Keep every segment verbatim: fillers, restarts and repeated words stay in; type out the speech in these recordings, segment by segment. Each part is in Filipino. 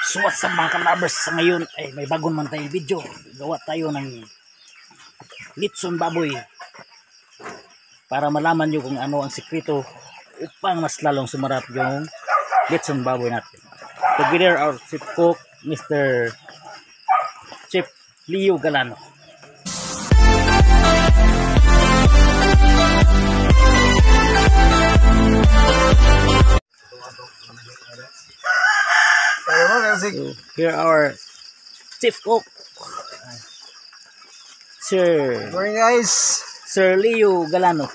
So what's up mga kalabers, sa ngayon ay may bagong man tayong video. Gawa tayo ng litson baboy para malaman nyo kung ano ang sikreto upang mas lalong sumarap yung litson baboy natin. Together our chief cook, Mister Chef Leo Galano. So, here our chief cook, Sir. Good morning, guys. Sir Leo Galano.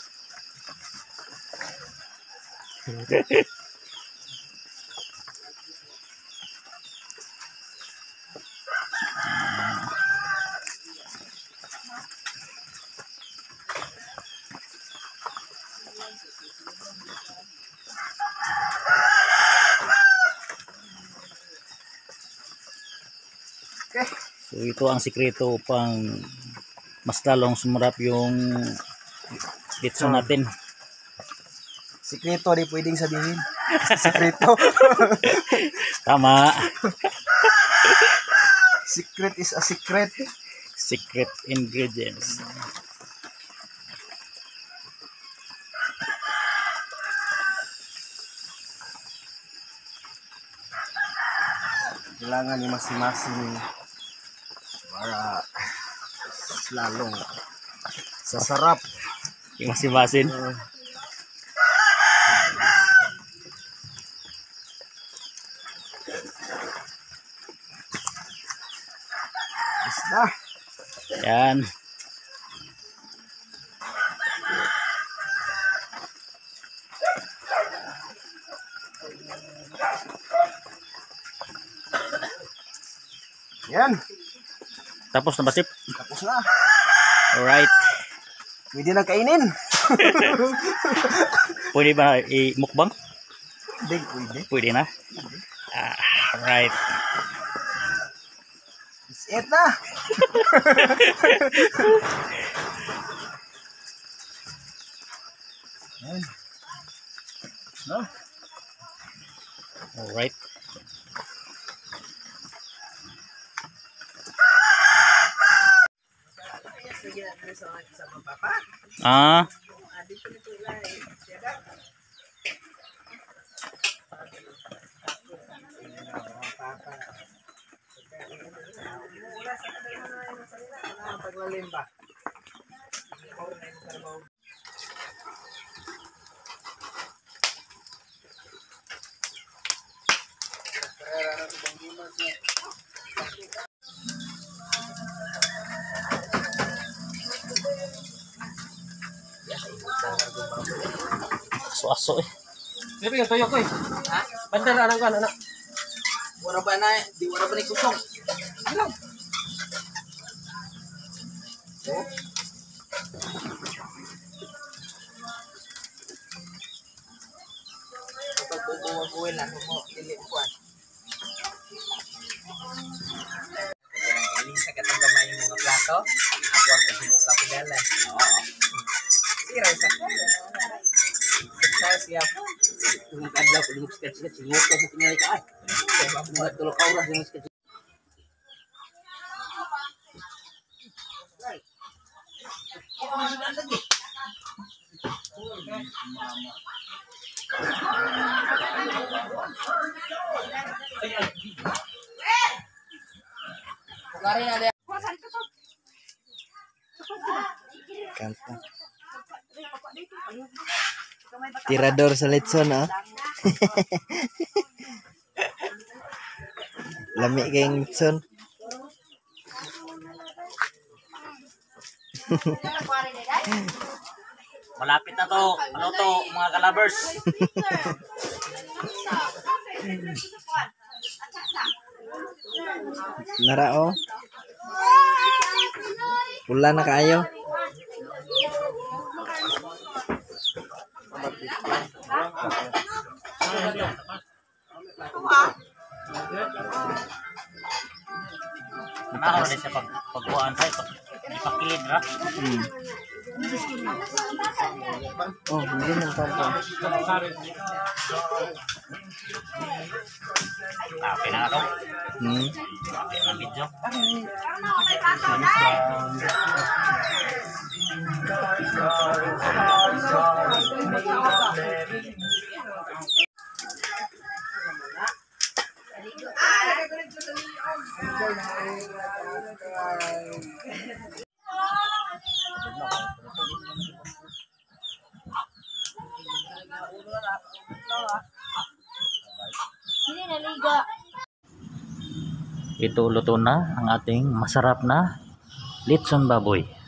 Okay. So ito ang sikreto upang mas lalong sumarap yung litson natin. Sikreto di pwedeng sabihin. Sikreto. Tama. Secret is a secret. Secret ingredients. Kailangan ni masing-masing para lalong sasarap. Yung masin-masin. Uh, Isda. Yan. Yan. Tapos na ba, Chef? Tapos na. Alright. Pwede na kainin. Pwede ba i-mukbang? Hindi, pwede. Pwede na. Ah, alright. It's it na. Yan. No? Alright. Ah. Aso-aso eh. Pero yung toyo ko eh. Ha? Bandar anak ko, anak. Wala ba na, di wala ba ni kusong? Ano? Oh. Kapag bubuwag-buwin lang mo, nilikuan. Hindi sa katang gamay yung mga plato, ako ang kasibuka pagala. Oo. Sira sa ko. Saya siap. Kung adlaw ko lumos ka siya, singot ka sa tingali ka ay. Mga tulog ka oras lumos ka siya. Lari na dia. Kanta. Tirador sa litson, ah. Lami kayong litson. Malapit na to. Ano to, mga kalabers? Narao. Pula na kaayo. Nakaw na siya pag pagbuhaan tayo. Ipakilid ra. Hmm. Oh, hindi nang pampa. Okay na ako. Hmm. Okay na video. Hindi naliga. Ito luto na ang ating masarap na litson baboy.